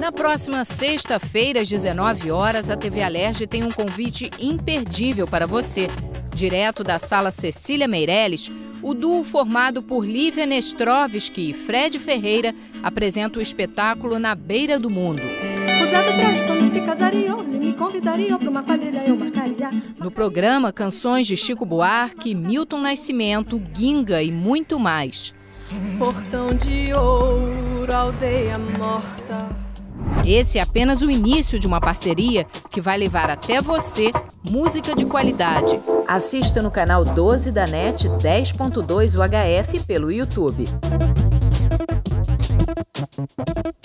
Na próxima sexta-feira, às 19 horas, a TV Alerj tem um convite imperdível para você. Direto da Sala Cecília Meirelles, o duo formado por Lívia Nestrovski e Fred Ferreira apresenta o espetáculo Na Beira do Mundo. Usado prazo, quando se casariam, ele me convidaria para uma quadrilha, eu marcaria. No programa, canções de Chico Buarque, Milton Nascimento, Ginga e muito mais. Portão de ouro, aldeia morta. Esse é apenas o início de uma parceria que vai levar até você música de qualidade. Assista no canal 12 da NET 10.2 UHF pelo YouTube.